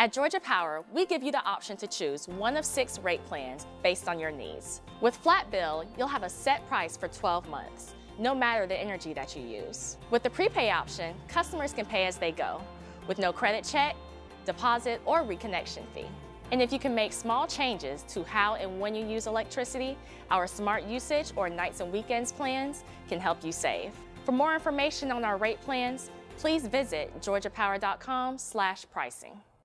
At Georgia Power, we give you the option to choose one of 6 rate plans based on your needs. With flat bill, you'll have a set price for 12 months, no matter the energy that you use. With the prepay option, customers can pay as they go, with no credit check, deposit, or reconnection fee. And if you can make small changes to how and when you use electricity, our smart usage or nights and weekends plans can help you save. For more information on our rate plans, please visit georgiapower.com/pricing.